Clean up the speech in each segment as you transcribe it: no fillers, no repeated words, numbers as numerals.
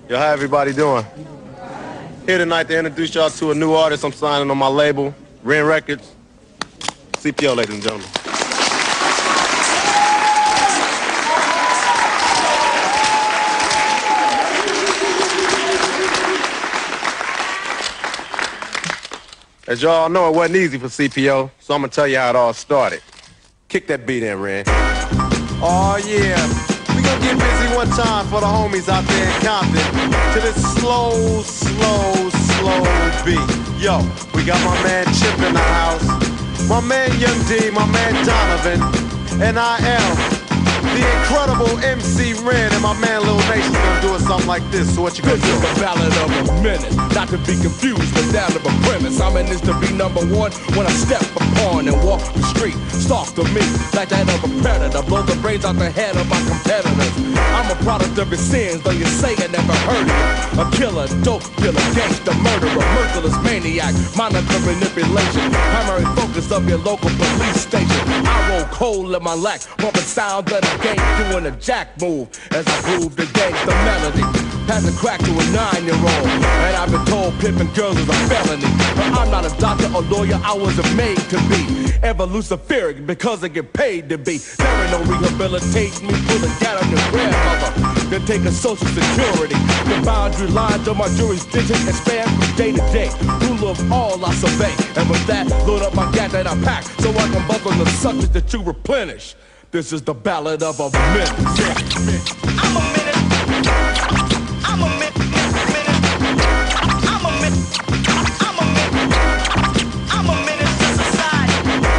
Yo, how everybody doing? Here tonight to introduce y'all to a new artist I'm signing on my label, Ren Records. CPO, ladies and gentlemen. As y'all know, it wasn't easy for CPO, so I'm gonna tell you how it all started. Kick that beat in, Ren. Oh yeah, we gonna get busy one time for the homies out there in Compton to this slow beat. Yo, we got my man Chip in the house, my man Young D, my man Donovan, and I am the incredible MC Ren, and my man Lil Nation's gonna do it something like this. So what you gonna do? This is the ballad of a minute, not to be confused, but down to a premise. I'm in this to be number one when I step upon and walk the street. Stalk to me like that of a predator, blow the brains out the head of my competitors. I'm a product of his sins, though you say I never heard of it. A killer, dope dealer, gangster, murderer, merciless maniac, monitor manipulation, primary focus of your local police station. I roll cold in my lack, bumping sound of the game, doing a jack move as I groove the gangster melody. Pass the crack to a 9-year-old, and I've been told pimping girls is a felony. But I'm not a doctor or lawyer, I wasn't made to be. Ever luciferic because I get paid to be. There ain't no rehabilitating me, pull a gat on your grandmother. Then take a social security. The boundary lines of my jurisdiction expand from day to day. Rule of all I survey, and with that, load up my gat that I pack so I can bust on the subject that you replenish. This is the ballad of a minute. I'm a minute. I'm a minute. I'm a minute. I'm a minute. I'm a minute to society.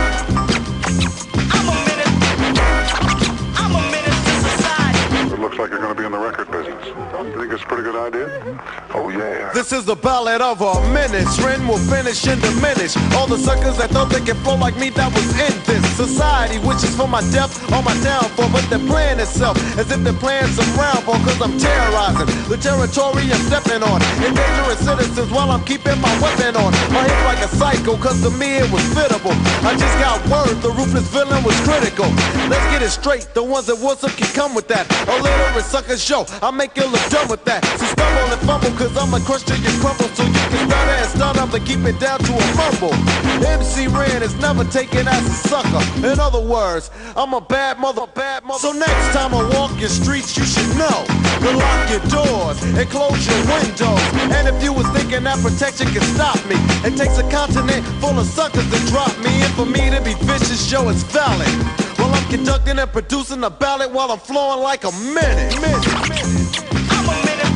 I'm a minute. I'm a minute to society. It looks like you're going to be in the record business. You think it's a pretty good idea? Oh yeah. This is the ballad of a minute. Ren will finish and diminish all the suckers that thought they could flow like me that was in this society, which is for my death or my downfall. But they're playing itself as if they're playing some round ball, cause I'm terrorizing the territory I'm stepping on. Endangering citizens while I'm keeping my weapon on. My hip like a psycho, cause to me it was fittable. I just got word the ruthless villain was critical. Let's get it straight, the ones that what's up can come with that. Illiterate sucker show, I'll make you look dumb with that. So stumble and fumble, cause I'ma crush till you crumble. So you can stutter and start up and keep it down to a mumble. MC Ren is never taken as a sucker. In other words, I'm a bad mother. So next time I walk your streets, you should know to lock your doors and close your windows. And if you was thinking that protection can stop me, it takes a continent full of suckers to drop me. And for me to be vicious, show it's valid. While I'm conducting and producing a ballad while I'm flowing like a minute. I'm a minute.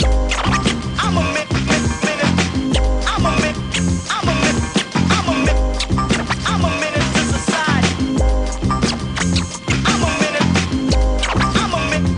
I'm a minute. I'm a minute. I'm a minute. I'm a minute. I'm a minute to society. I'm a minute. I'm a minute.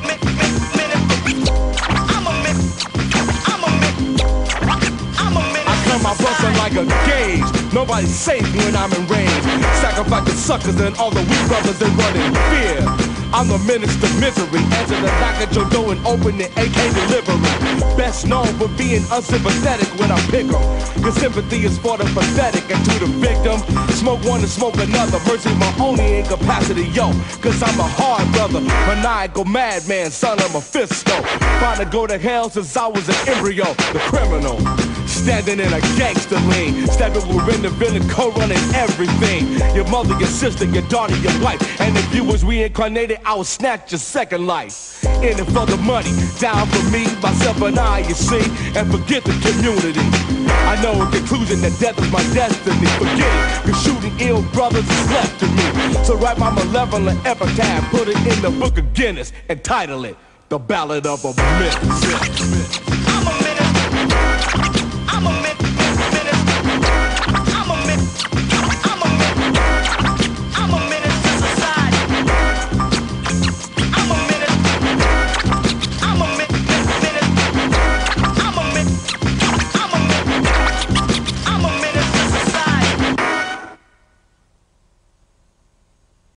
I'm a minute. I'm a minute. I'm a minute. I come my bustin' like a gauge. Nobody's safe when I'm in range. Sacrifice the suckers and all the weak brothers that run in fear. I'm the minister of misery. Answer the knock at your door and open the AK delivery. Best known for being unsympathetic when I pick 'em. Cause sympathy is for the pathetic and to the victim. Smoke one and smoke another. Mercy my only incapacity, yo. Cause I'm a hard brother, maniacal madman, son of Mephisto. Trying to go to hell since I was an embryo. The criminal. Standing in a gangster lane, stepping with the villain, co-running everything. Your mother, your sister, your daughter, your wife. And if you was reincarnated, I would snatch your second life. In it for the money, down for me, myself and I, you see. And forget the community. I know in conclusion that death is my destiny. Forget it, cause shooting ill brothers is left to me. So write my malevolent epitaph, put it in the book of Guinness, and title it The Ballad of a Minute.